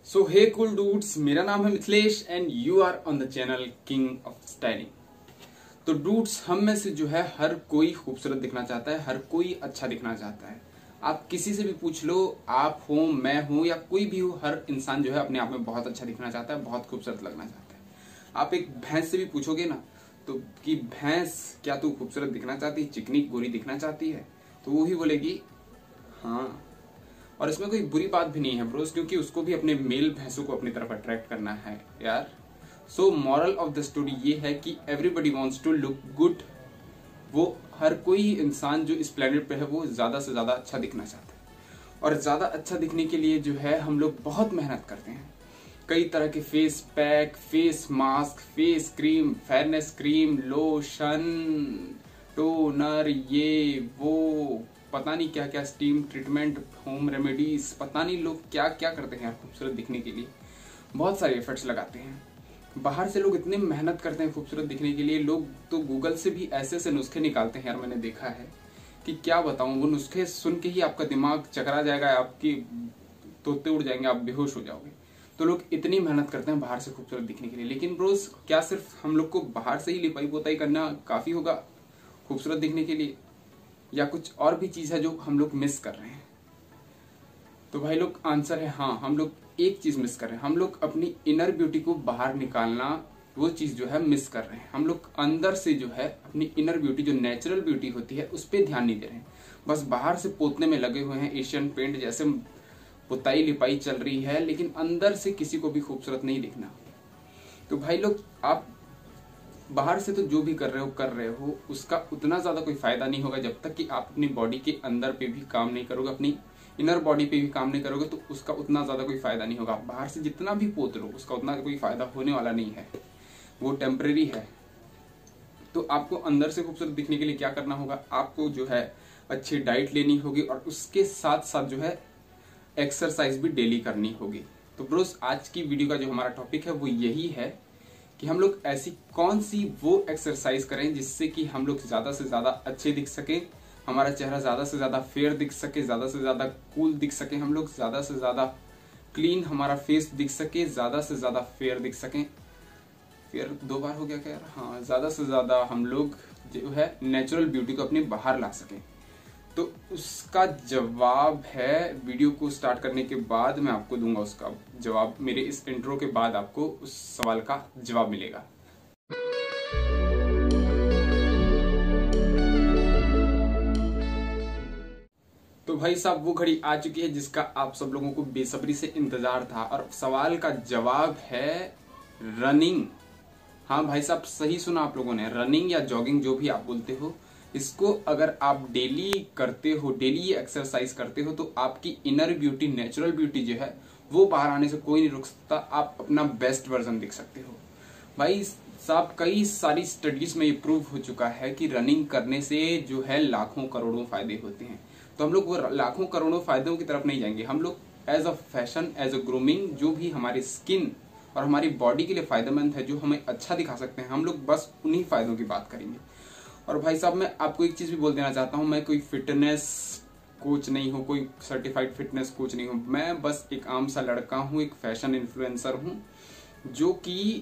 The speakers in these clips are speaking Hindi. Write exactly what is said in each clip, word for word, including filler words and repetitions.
सो हे कूल डूड्स, मेरा नाम है Mithilesh and you are on the channel king of styling. तो डूड्स, हम में से जो है हर कोई खूबसूरत दिखना चाहता है, हर कोई अच्छा दिखना चाहता है। आप किसी से भी पूछ लो, आप हो, मैं हूं या कोई भी हो, हर इंसान जो है अपने आप में बहुत अच्छा दिखना चाहता है, बहुत खूबसूरत लगना चाहता है। आप एक भैंस से भी पूछोगे ना तो कि भैंस क्या तू खूबसूरत दिखना चाहती है, चिकनी गोरी दिखना चाहती है, तो वो ही बोलेगी हाँ। और इसमें कोई बुरी बात भी नहीं है ब्रोस, क्योंकि उसको भी अपने मेल भैंसों को अपनी तरफ अट्रैक्ट करना है यार। So moral of the story ये है कि everybody wants to look good. वो हर कोई इंसान जो इस प्लेनेट पे है वो ज्यादा से ज्यादा अच्छा दिखना चाहता है, और ज्यादा अच्छा दिखने के लिए जो है हम लोग बहुत मेहनत करते हैं। कई तरह के face pack, face mask, face cream, fairness cream, lotion, toner, ये वो पता नहीं क्या क्या, स्टीम ट्रीटमेंट, होम रेमेडीज, पता नहीं लोग क्या क्या करते हैं यार खूबसूरत दिखने के लिए। बहुत सारे एफर्ट्स लगाते हैं। बाहर से लोग इतने मेहनत करते हैं खूबसूरत दिखने के लिए, लोग तो गूगल से भी ऐसे ऐसे नुस्खे निकालते हैं यार, मैंने देखा है कि क्या बताऊं। वो नुस्खे सुन के ही आपका दिमाग चकरा जाएगा, आपकी तोते उड़ जाएंगे, आप बेहोश हो जाओगे। तो लोग इतनी मेहनत करते हैं बाहर से खूबसूरत दिखने के लिए। लेकिन ब्रोस, क्या सिर्फ हम लोग को बाहर से ही लिपाई पोताई करना काफी होगा खूबसूरत दिखने के लिए, या कुछ और भी चीज है जो हम लोग मिस कर रहे हैं? तो भाई लोग, आंसर है हाँ, हम लोग एक चीज मिस कर रहे हैं। हम लोग अपनी इनर ब्यूटी को बाहर निकालना, वो चीज जो है मिस कर रहे हैं। हम लोग अंदर से जो है अपनी इनर ब्यूटी, जो नेचुरल ब्यूटी होती है, उस पर ध्यान नहीं दे रहे हैं। बस बाहर से पोतने में लगे हुए हैं, एशियन पेंट जैसे पुताई लिपाई चल रही है, लेकिन अंदर से किसी को भी खूबसूरत नहीं दिखना। तो भाई लोग, आप बाहर से तो जो भी कर रहे हो कर रहे हो, उसका उतना ज्यादा कोई फायदा नहीं होगा जब तक कि आप अपनी बॉडी के अंदर पे भी काम नहीं करोगे, अपनी इनर बॉडी पे भी काम नहीं करोगे, तो उसका उतना ज्यादा कोई फायदा नहीं होगा। बाहर से जितना भी पोत लो, उसका उतना कोई फायदा होने वाला नहीं है, वो टेम्परेरी है। तो आपको अंदर से खूबसूरत दिखने के लिए क्या करना होगा? आपको जो है अच्छी डाइट लेनी होगी, और उसके साथ साथ जो है एक्सरसाइज भी डेली करनी होगी। तो ब्रोस, आज की वीडियो का जो हमारा टॉपिक है वो यही है कि हम लोग ऐसी कौन सी वो एक्सरसाइज करें जिससे कि हम लोग ज्यादा से ज्यादा अच्छे दिख सके, हमारा चेहरा ज्यादा से ज्यादा फेयर दिख सके, ज्यादा से ज्यादा कूल दिख सके, हम लोग ज्यादा से ज्यादा क्लीन हमारा फेस दिख सके, ज्यादा से ज्यादा फेयर दिख सके। फेयर दो बार हो गया क्या यार? हाँ, ज्यादा से ज्यादा हम लोग जो है नेचुरल ब्यूटी को अपनी बाहर ला सके। तो उसका जवाब है, वीडियो को स्टार्ट करने के बाद मैं आपको दूंगा उसका जवाब। मेरे इस इंट्रो के बाद आपको उस सवाल का जवाब मिलेगा। तो भाई साहब, वो घड़ी आ चुकी है जिसका आप सब लोगों को बेसब्री से इंतजार था, और सवाल का जवाब है रनिंग। हाँ भाई साहब, सही सुना आप लोगों ने, रनिंग या जॉगिंग जो भी आप बोलते हो, इसको अगर आप डेली करते हो, डेली ये एक्सरसाइज करते हो, तो आपकी इनर ब्यूटी, नेचुरल ब्यूटी जो है वो बाहर आने से कोई नहीं रोक सकता। आप अपना बेस्ट वर्जन दिख सकते हो। भाई साहब, कई सारी स्टडीज में ये प्रूव हो चुका है कि रनिंग करने से जो है लाखों करोड़ों फायदे होते हैं। तो हम लोग वो लाखों करोड़ों फायदों की तरफ नहीं जाएंगे। हम लोग as a fashion, as a grooming, जो भी हमारी स्किन और हमारी बॉडी के लिए फायदेमंद है, जो हमें अच्छा दिखा सकते हैं, हम लोग बस उन्हीं फायदों की बात करेंगे। और भाई साहब, मैं आपको एक चीज भी बोल देना चाहता हूं, मैं कोई फिटनेस कोच नहीं हूं, कोई सर्टिफाइड फिटनेस कोच नहीं हूं। मैं बस एक आम सा लड़का हूं, एक फैशन इन्फ्लुएंसर हूं, जो कि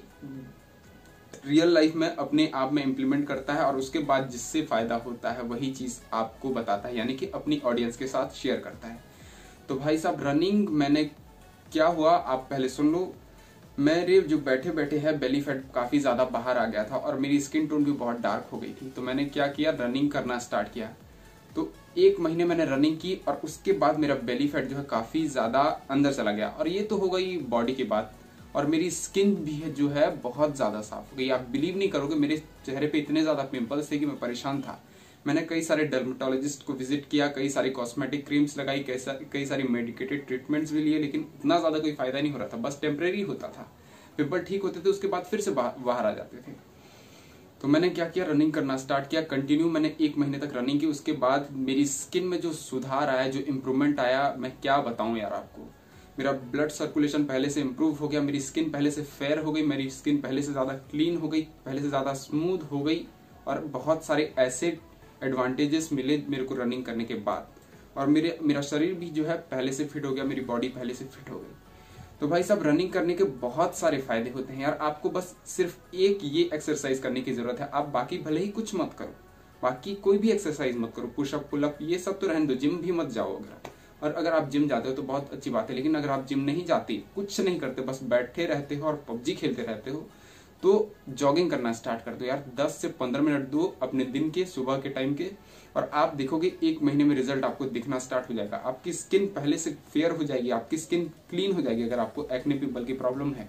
रियल लाइफ में अपने आप में इम्प्लीमेंट करता है, और उसके बाद जिससे फायदा होता है वही चीज आपको बताता है, यानी कि अपनी ऑडियंस के साथ शेयर करता है। तो भाई साहब, रनिंग मैंने क्या हुआ आप पहले सुन लो। मेरे जो बैठे बैठे है बेली फैट काफी ज्यादा बाहर आ गया था, और मेरी स्किन टोन भी बहुत डार्क हो गई थी। तो मैंने क्या किया, रनिंग करना स्टार्ट किया। तो एक महीने मैंने रनिंग की, और उसके बाद मेरा बेली फैट जो है काफी ज्यादा अंदर चला गया। और ये तो हो गई बॉडी की बात, और मेरी स्किन भी है जो है बहुत ज्यादा साफ हो गई। आप बिलीव नहीं करोगे, मेरे चेहरे पे इतने ज्यादा पिंपल्स थे कि मैं परेशान था। मैंने कई सारे डर्मेटोलॉजिस्ट को विजिट किया, कई सारी कॉस्मेटिक क्रीम्स लगाई, कई सारी कई सारी मेडिकेटेड ट्रीटमेंट्स भी लिए, लेकिन उतना ज्यादा कोई फायदा नहीं हो रहा था, बस टेम्परेरी होता था। पिंपल ठीक होते थे, उसके बाद फिर से बाहर आ जाते थे। तो मैंने क्या किया, रनिंग करना स्टार्ट किया। कंटिन्यू मैंने एक महीने तक रनिंग की। उसके बाद मेरी स्किन में जो सुधार आया, जो इम्प्रूवमेंट आया, मैं क्या बताऊं यार आपको। मेरा ब्लड सर्कुलेशन पहले से इम्प्रूव हो गया, मेरी स्किन पहले से फेयर हो गई, मेरी स्किन पहले से ज्यादा क्लीन हो गई, पहले से ज्यादा स्मूथ हो गई, और बहुत सारे ऐसे एडवांटेजेस मिले मेरे को रनिंग करने के बाद। और मेरे मेरा शरीर भी जो है पहले से फिट हो गया, मेरी बॉडी पहले से फिट हो गई। तो भाई साहब रनिंग करने के बहुत सारे फायदे होते हैं यार। आपको बस सिर्फ एक ये एक्सरसाइज करने की जरूरत है। आप बाकी भले ही कुछ मत करो, बाकी कोई भी एक्सरसाइज मत करो, पुशअप पुलअप ये सब तो रहने दो, जिम भी मत जाओ अगर। और अगर आप जिम जाते हो तो बहुत अच्छी बात है, लेकिन अगर आप जिम नहीं जाते, कुछ नहीं करते, बस बैठे रहते हो और पबजी खेलते रहते हो, तो जॉगिंग करना स्टार्ट कर दो यार। दस से पंद्रह मिनट दो अपने दिन के, सुबह के टाइम के, और आप देखोगे एक महीने में रिजल्ट आपको दिखना स्टार्ट हो जाएगा। आपकी स्किन पहले से फेयर हो जाएगी, आपकी स्किन क्लीन हो जाएगी अगर आपको एक्ने पिंपल की प्रॉब्लम है,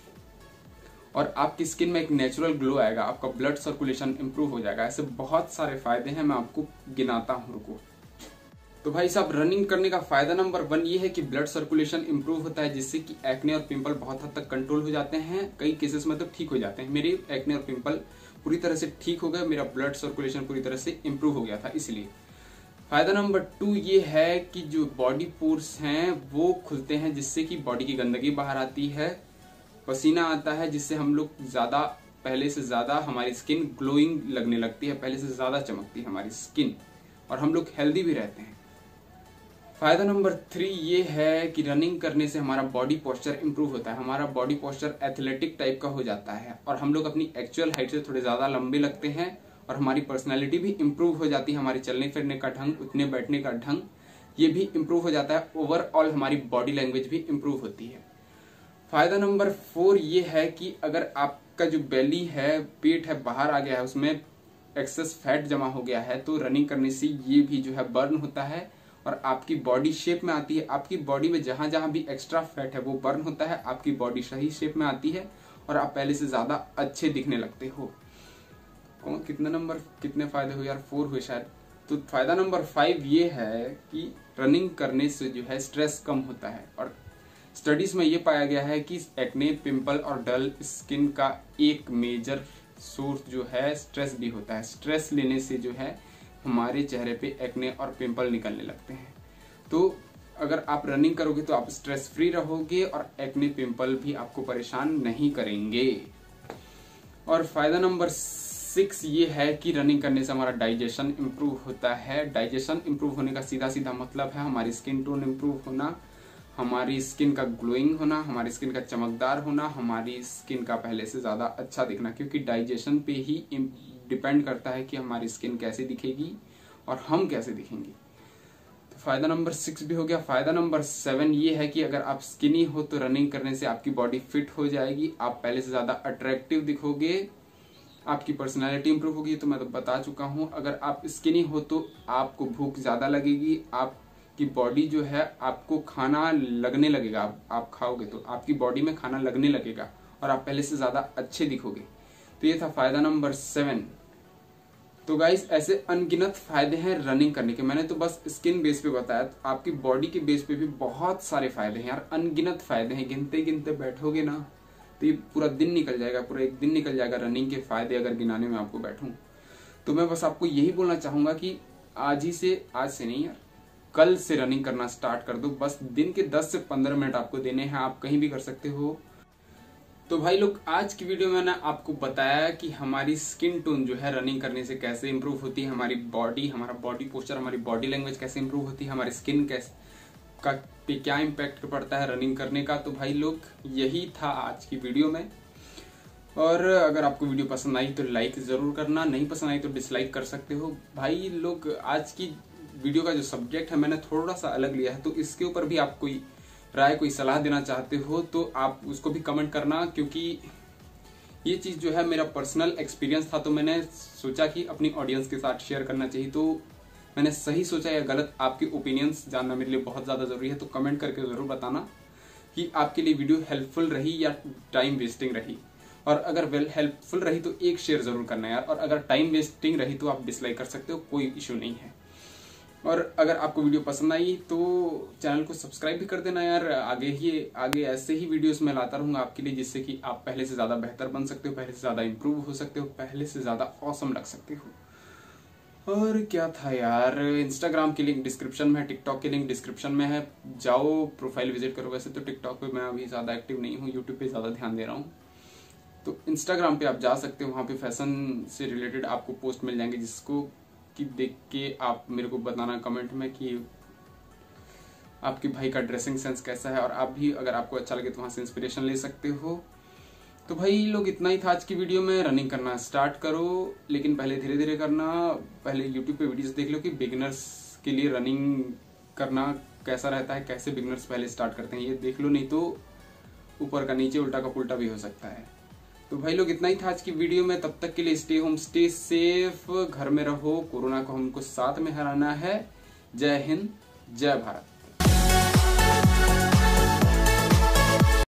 और आपकी स्किन में एक नेचुरल ग्लो आएगा, आपका ब्लड सर्कुलेशन इंप्रूव हो जाएगा। ऐसे बहुत सारे फायदे हैं, मैं आपको गिनाता हूं, रुको। तो भाई साहब रनिंग करने का फायदा नंबर वन ये है कि ब्लड सर्कुलेशन इंप्रूव होता है, जिससे कि एक्ने और पिंपल बहुत हद तक कंट्रोल हो जाते हैं। कई केसेस में तो ठीक हो जाते हैं। मेरे एक्ने और पिंपल पूरी तरह से ठीक हो गए, मेरा ब्लड सर्कुलेशन पूरी तरह से इंप्रूव हो गया था। इसलिए फायदा नंबर टू ये है कि जो बॉडी पोर्स हैं वो खुलते हैं, जिससे कि बॉडी की गंदगी बाहर आती है, पसीना आता है, जिससे हम लोग ज्यादा, पहले से ज्यादा हमारी स्किन ग्लोइंग लगने लगती है, पहले से ज्यादा चमकती है हमारी स्किन, और हम लोग हेल्दी भी रहते हैं। फायदा नंबर थ्री ये है कि रनिंग करने से हमारा बॉडी पोस्चर इंप्रूव होता है। हमारा बॉडी पोस्चर एथलेटिक टाइप का हो जाता है, और हम लोग अपनी एक्चुअल हाइट से थोड़े ज्यादा लंबे लगते हैं, और हमारी पर्सनैलिटी भी इंप्रूव हो जाती है। हमारी चलने फिरने का ढंग, उठने बैठने का ढंग, ये भी इंप्रूव हो जाता है। ओवरऑल हमारी बॉडी लैंग्वेज भी इंप्रूव होती है। फायदा नंबर फोर ये है कि अगर आपका जो बेली है, पेट है, बाहर आ गया है, उसमें एक्सेस फैट जमा हो गया है, तो रनिंग करने से ये भी जो है बर्न होता है, और आपकी बॉडी शेप में आती है। आपकी बॉडी में जहां जहां भी एक्स्ट्रा फैट है वो बर्न होता है, आपकी बॉडी सही शेप में आती है, और आप पहले से ज्यादा अच्छे दिखने लगते हो। कौन कितने नंबर, कितने फायदे हुए यार? फोर हुए शायद। तो फायदा नंबर फाइव ये है कि रनिंग करने से जो है स्ट्रेस कम होता है, और स्टडीज में ये पाया गया है कि एक्ने, पिंपल और डल स्किन का एक मेजर सोर्स जो है स्ट्रेस भी होता है। स्ट्रेस लेने से जो है हमारे चेहरे पे एक्ने और पिंपल निकलने लगते हैं। तो अगर आप रनिंग करोगे तो आप स्ट्रेस फ्री रहोगे, और एक्ने पिंपल भी आपको परेशान नहीं करेंगे। और फायदा नंबर सिक्स ये है कि रनिंग करने से हमारा डाइजेशन इंप्रूव होता है। डाइजेशन इंप्रूव होने का सीधा सीधा मतलब है हमारी स्किन टोन इंप्रूव होना, हमारी स्किन का ग्लोइंग होना, हमारी स्किन का चमकदार होना, हमारी स्किन का पहले से ज्यादा अच्छा दिखना, क्योंकि डाइजेशन पे ही डिपेंड करता है कि हमारी स्किन कैसे दिखेगी और हम कैसे दिखेंगे। तो फायदा नंबर सिक्स भी हो गया। फायदा नंबर सेवन ये है कि अगर आप स्किनी हो तो रनिंग करने से आपकी बॉडी फिट हो जाएगी, आप पहले से ज्यादा अट्रैक्टिव दिखोगे, आपकी पर्सनालिटी इंप्रूव होगी। तो मैं तो बता चुका हूं, अगर आप स्किनी हो तो आपको भूख ज्यादा लगेगी, आपकी बॉडी जो है आपको खाना लगने लगेगा, आप, आप खाओगे तो आपकी बॉडी में खाना लगने लगेगा, और आप पहले से ज्यादा अच्छे दिखोगे। तो ये था फायदा नंबर सेवन। तो गाइस ऐसे अनगिनत फायदे हैं रनिंग करने के। मैंने तो बस स्किन बेस पे बताया, तो आपकी बॉडी के बेस पे भी बहुत सारे फायदे हैं यार, अनगिनत फायदे हैं। गिनते गिनते बैठोगे ना तो ये पूरा दिन निकल जाएगा, पूरा एक दिन निकल जाएगा रनिंग के फायदे अगर गिनाने में आपको बैठूं। तो मैं बस आपको यही बोलना चाहूंगा कि आज ही से, आज से नहीं यार, कल से रनिंग करना स्टार्ट कर दो। बस दिन के दस से पंद्रह मिनट आपको देने हैं, आप कहीं भी कर सकते हो। तो भाई लोग आज की वीडियो में मैंने आपको बताया कि हमारी स्किन टोन जो है रनिंग करने से कैसे इंप्रूव होती है, हमारी बॉडी, हमारा बॉडी पोस्चर, हमारी बॉडी लैंग्वेज कैसे इंप्रूव होती है, हमारी स्किन कैसे का पे क्या इम्पैक्ट पड़ता है रनिंग करने का। तो भाई लोग यही था आज की वीडियो में, और अगर आपको वीडियो पसंद आई तो लाइक जरूर करना, नहीं पसंद आई तो डिसलाइक कर सकते हो। भाई लोग आज की वीडियो का जो सब्जेक्ट है मैंने थोड़ा सा अलग लिया है, तो इसके ऊपर भी आप कोई राय, कोई सलाह देना चाहते हो तो आप उसको भी कमेंट करना, क्योंकि ये चीज जो है मेरा पर्सनल एक्सपीरियंस था, तो मैंने सोचा कि अपनी ऑडियंस के साथ शेयर करना चाहिए। तो मैंने सही सोचा या गलत, आपके ओपिनियंस जानना मेरे लिए बहुत ज्यादा जरूरी है। तो कमेंट करके जरूर बताना कि आपके लिए वीडियो हेल्पफुल रही या टाइम वेस्टिंग रही, और अगर वेल हेल्पफुल रही तो एक शेयर जरूर करना यार, और अगर टाइम वेस्टिंग रही तो आप डिसलाइक कर सकते हो, कोई इशू नहीं है। और अगर आपको वीडियो पसंद आई तो चैनल को सब्सक्राइब भी कर देना यार। आगे ही आगे ऐसे ही वीडियोस मैं लाता रहूंगा आपके लिए, जिससे कि आप पहले से ज्यादा बेहतर बन सकते हो, पहले से ज्यादा इंप्रूव हो सकते हो, पहले से ज्यादा ऑसम लग सकते हो। और क्या था यार, इंस्टाग्राम की लिंक डिस्क्रिप्शन में है, टिकटॉक की लिंक डिस्क्रिप्शन में है, जाओ प्रोफाइल विजिट करो। वैसे तो टिकटॉक पे मैं अभी ज्यादा एक्टिव नहीं हूँ, यूट्यूब पे ज्यादा ध्यान दे रहा हूँ। तो इंस्टाग्राम पे आप जा सकते हो, वहां पे फैशन से रिलेटेड आपको पोस्ट मिल जाएंगे, जिसको कि देख के आप मेरे को बताना कमेंट में कि आपके भाई का ड्रेसिंग सेंस कैसा है, और आप भी अगर आपको अच्छा लगे तो वहां से इंस्पिरेशन ले सकते हो। तो भाई लोग इतना ही था आज की वीडियो में। रनिंग करना स्टार्ट करो, लेकिन पहले धीरे धीरे करना। पहले यूट्यूब पे वीडियोस देख लो कि बिगिनर्स के लिए रनिंग करना कैसा रहता है, कैसे बिगिनर्स पहले स्टार्ट करते हैं, ये देख लो, नहीं तो ऊपर का नीचे उल्टा का पुल्टा भी हो सकता है। तो भाई लोग इतना ही था आज की वीडियो में। तब तक के लिए स्टे होम, स्टे सेफ, घर में रहो, कोरोना को हमको साथ में हराना है। जय हिंद, जय भारत।